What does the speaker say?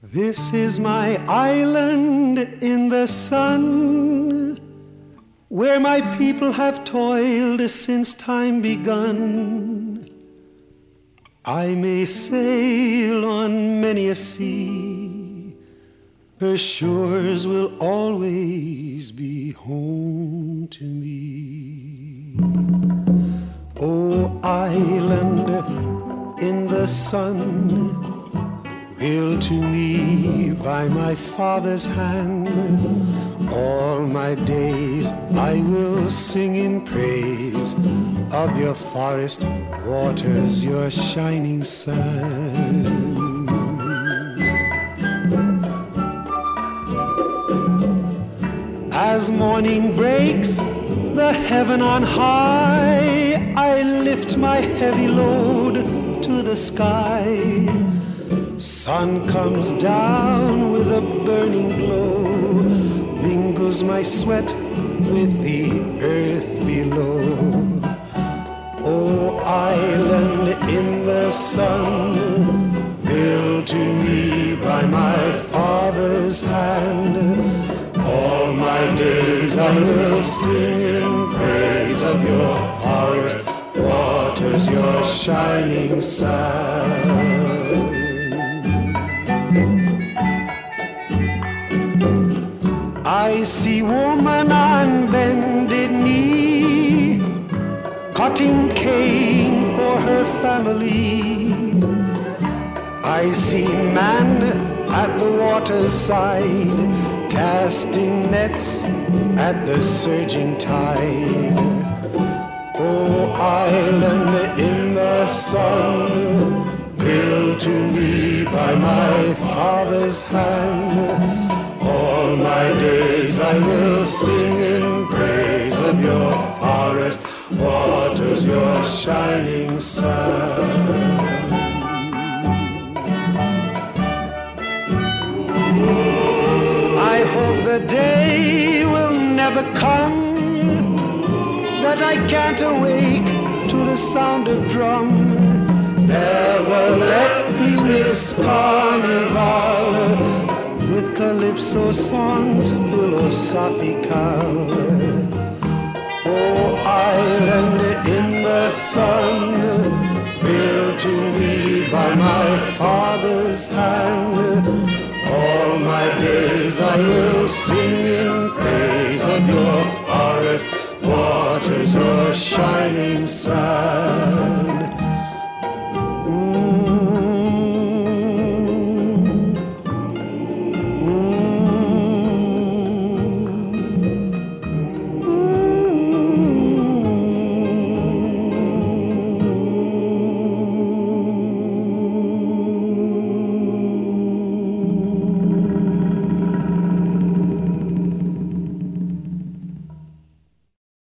This is my island in the sun, where my people have toiled since time begun. I may sail on many a sea, her shores will always be home to me. Oh, island in the sun, built to me by my father's hand, all my days I will sing in praise of your forest waters, your shining sun. As morning breaks the heaven on high, I lift my heavy load to the sky. Sun comes down with a burning glow, mingles my sweat with the earth below. Oh, island in the sun, built to me by my father's hand, all my days I will sing in praise of your forest waters, your shining sun. I see woman on bended knee, cutting cane for her family. I see man at the water's side, casting nets at the surging tide. Oh, island in the sun, built to me by my father's hand, all my days I will sing in praise of your forest waters, your shining sun. I hope the day will never come that I can't awake to the sound of drum. Never let me miss carnival with calypso songs philosophical. Oh, island in the sun, built to me by my father's hand, all my days I will sing in praise of your forest waters, your shining sun.